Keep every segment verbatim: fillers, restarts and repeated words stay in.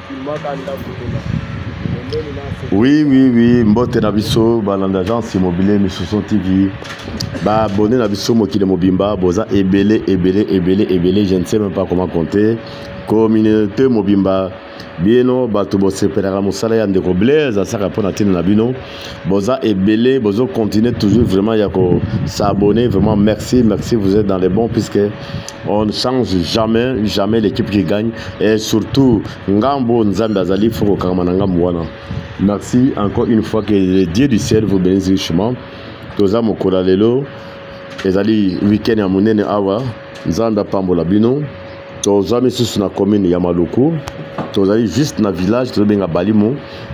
Oui, oui, oui, Mbote Nabiso, l'agence immobilier, Missouson T V. Bah, abonné Nabiso, Mokile Mobimba, Boza, Ebele, Ebele, Ebele, Ebele, je ne sais même pas comment compter. Communauté Mobimba, Bieno, Batubo Sepera Moussala, Yandeko Blaise, à Saraponatin Nabino, Boza, Ebele, Bozo, continuez toujours vraiment à s'abonner. Vraiment, merci, merci, vous êtes dans les bons, puisque on ne change jamais, jamais l'équipe qui gagne. Et surtout, Ngambo Nzambe Azali, Foko Karamananga Mouana. Merci encore une fois que le Dieu du ciel vous bénisse richement. Toza Mokola Lelo, Ezali week-end ya Munene Awa, Nzanda Pambola Bino, Toza Messus na commune ya Maluku, Tozali juste na village, Toza Benga Balimo,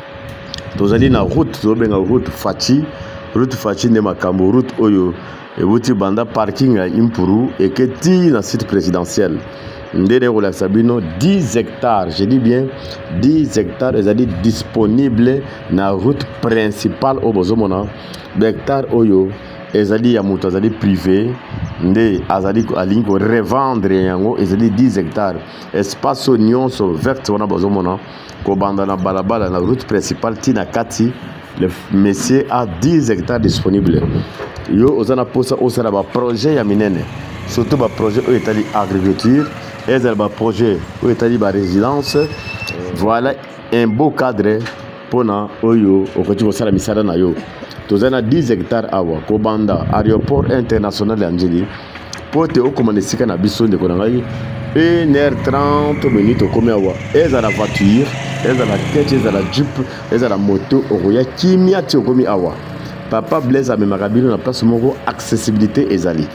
Tozali na route, Toza Benga route Fachi, route Fachi ne Makambo, route Oyo, et Bouti Banda parking à Impuru, et que ti na site présidentiel. Ndene Sabino, dix hectares, je dis bien dix hectares, ils disponibles dans la route principale au Bozomona. Hectares Oyo, ils ont privé, ils ont revendre, ils ont dix hectares. Espace Union sur vert, on a Bozomona, Kobanda na Balabala, la route principale, Tina Kati, le monsieur a dix hectares disponibles. Yo, on a posé au projet Yaminene, surtout le projet où est agriculture. Et un projet où est la résidence. Voilà un beau cadre pour na oyo au côté de la misara na yo. Tous en a dix hectares awa Kobanda aéroport international d'Angeli. Pour te commander si kana biso de konangai une heure trente minutes au comme awa. Et la voiture, et la tête, et la jeep, et la moto au ya kimia ti comme awa. Papa Blaise a memorabile na place moko accessibilité ezali.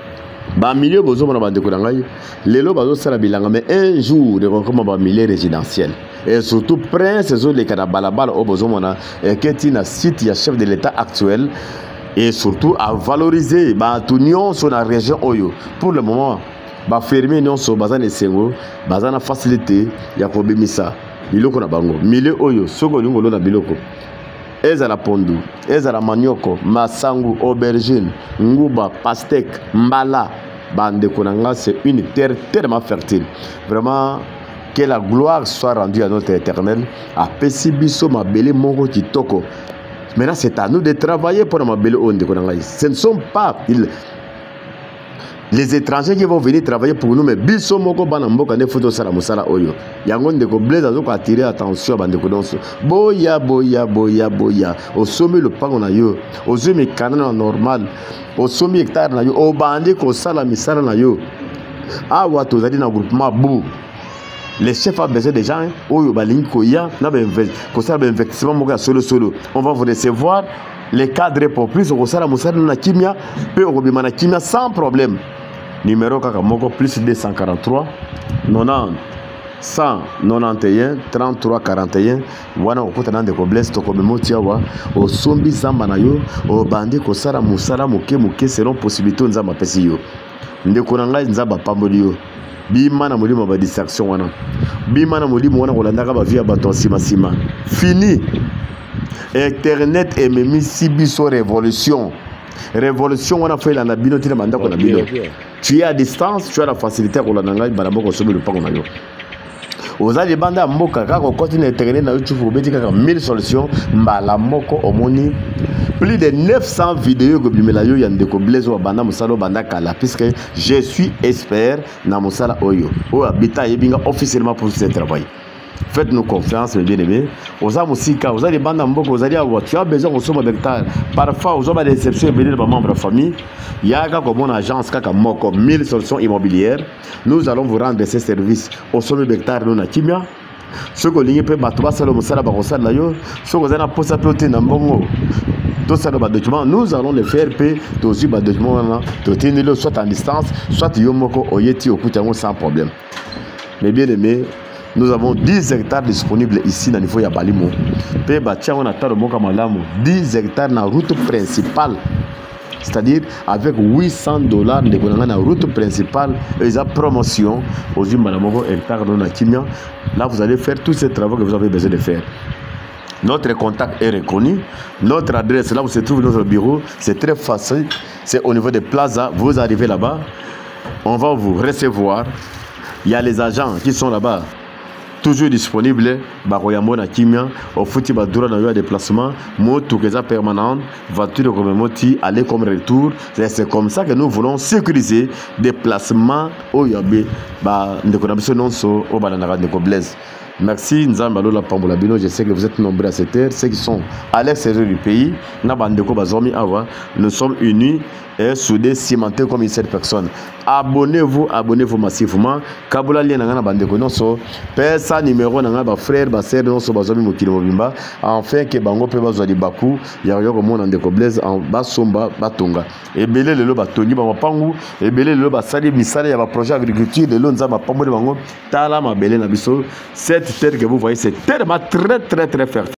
Ba milieu bozo mona bande konangai lelo bazo sala bilanga mais un jour de comme ba milieu résidentiel et surtout prince zo le kana balabala au bozo mona et que na site ya chef de l'état actuel et surtout à valoriser ba tunion sur la région Oyo pour le moment ba fermer non so bazana sengo bazana facilité ya ko bimisa biloko na bango milieu Oyo soko ngolo na biloko ezala pondu, ezala manioko, masangu, aubergine, nguba, pastèque, mbala, bande konanga, c'est une terre tellement fertile. Vraiment, que la gloire soit rendue à notre éternel. A Pesibiso, ma belle mongo kitoko. Maintenant, c'est à nous de travailler pour ma belle onde konanga. Ce ne sont pas ils, les étrangers qui vont venir travailler pour nous, mais biso moko bana mboka ne photo sala musala oyo. Yango ndeko Blaise azo ko attirer attention bande ko donso. Boya boya boya boya. Au sommet le pango na yo. Au sommet canal normal. Au sommet hectare na yo. Au bande ko sala misala na yo. Awa tozali na groupement bou. Les chefs ont besoin des gens oyo balingi ko ya na ben ko sala ben investissement moko solo solo. On va vous recevoir les cadres pour plus ko sala musala na kimia pe ko bima na kimia sans problème. Numéro Kakamoko plus deux cent quarante-trois quatre-vingt-dix cent quatre-vingt-onze trente-trois quarante et un. Wana okutana de Blaise to komemo tiawa o sombi zamba na yo o bandi ko sala musala moke moke selon possibilité nzamba pesi yo. Ndeko na ngai nzamba pamboli yo. Bima na molimo ba distraction wana. Bima na molimo wana kolandaka ba via bato sima sima. Fini. Internet et memi sibiso révolution. Révolution, on a fait la nabino, tu l'as dit, tu es à distance, tu as la facilité à la nangai, balabo, consommer le pain. Aux alliés bandes à Moka, quand on continue d'internet, dans YouTube, vous mettez mille solutions, Malamoko, Omoni, plus de neuf cents vidéos que vous mettez là, il y a des Blaise ou Banda Moussalo Banda Kala, puisque je suis expert dans Moussala Oyo, où habitat Yebinga officiellement pour ce travail. Faites-nous confiance, mes bien-aimés. Aux âmes aussi, car vous avez des bandes en boucle, vous allez avoir, tu as besoin de sommes d'hectares. Parfois, vous avez des exceptions et des membres de la famille. Il y a comme une agence, comme mille solutions immobilières. Nous allons vous rendre ces services au sommet d'hectares de Nakimia. Ce que vous avez battu, c'est le Moussala Barossa de l'Ayo. Ce que vous avez posé à côté d'un bon tout ça, nous allons le faire payer tous les documents, soit en distance, soit Yomoko, Oyeti, Okutango sans problème. Mais bien aimés, nous avons dix hectares disponibles ici dans le niveau de Balimo. dix hectares dans la route principale. C'est-à-dire avec huit cents dollars de la route principale et la promotion aux hectares de Nakimia. Là, vous allez faire tous ces travaux que vous avez besoin de faire. Notre contact est reconnu. Notre adresse, là où se trouve notre bureau, c'est très facile. C'est au niveau de Plaza. Vous arrivez là-bas. On va vous recevoir. Il y a les agents qui sont là-bas. toujours disponible bakoyambo na kimia au fouti ba droit na déplacement moto keza permanent voiture comme moti aller comme retour c'est comme ça que nous voulons sécuriser déplacement au yabe ba ndeko na biso nonso au balana ndeko Blaise. Merci Nzamba Lola Pambola Bino, je sais que vous êtes nombreux à cette heure, ceux qui sont à l'extérieur du pays, nous sommes unis et soudés, cimentés comme une seule personne. Abonnez-vous, abonnez-vous massivement. Kabula lien na bandeko nonso, pesa numéro na ba frère, ba sœur nonso bazomi mokili mobimba, afin que bango pe bazwa di baku, ya yo ko mona ndeko Blaise en basomba batonga. Ebele lelo batongi ba pangu, ebele lelo basali misala ya ba projet agriculture, lelo Nzamba Pambola bango, tala mabele na biso. Cette terre que vous voyez, c'est tellement très très très fertile.